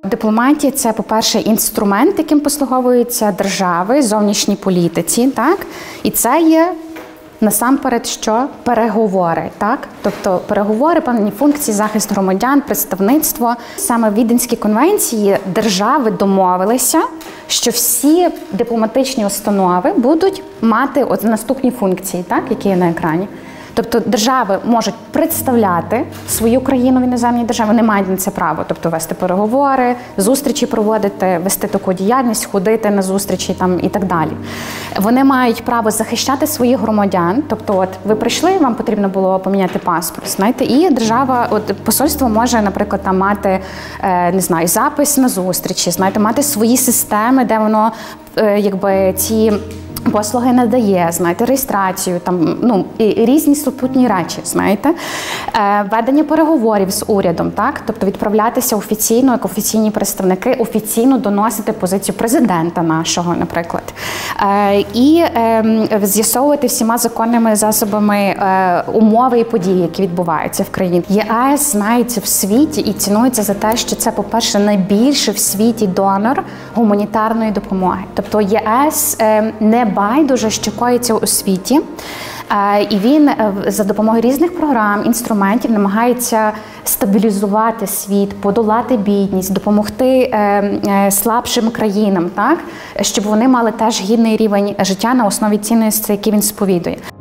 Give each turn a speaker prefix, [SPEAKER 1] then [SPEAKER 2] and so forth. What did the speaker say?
[SPEAKER 1] Дипломатія – це, по-перше, інструмент, яким послуговуються держави, зовнішній політиці, так? І це є насамперед, що переговори, так? Тобто переговори, певні функції, захист громадян, представництво. Саме в Віденській конвенції держави домовилися, що всі дипломатичні установи будуть мати наступні функції, так? Які є на екрані. Тобто держави можуть представляти свою країну в іноземній державі, вони мають на це право, тобто вести переговори, зустрічі проводити, вести таку діяльність, ходити на зустрічі там, і так далі. Вони мають право захищати своїх громадян, тобто от ви прийшли, вам потрібно було поміняти паспорт, знаєте, і держава, от посольство може, наприклад, там мати, не знаю, запис на зустрічі, знаєте, мати свої системи, де воно, якби, ці послуги надає, знаєте, реєстрацію, там, ну, і різні супутні речі, знаєте. Ведення переговорів з урядом, так, тобто відправлятися офіційно, як офіційні представники, офіційно доносити позицію президента нашого, наприклад. І з'ясовувати всіма законними засобами умови і події, які відбуваються в країні. ЄС знається в світі і цінується за те, що це, по-перше, найбільший в світі донор гуманітарної допомоги. Тобто ЄС не байдуже, що коїться у світі, і він за допомогою різних програм, інструментів намагається стабілізувати світ, подолати бідність, допомогти слабшим країнам, так, щоб вони мали теж гідний рівень життя на основі цінностей, які він сповідує.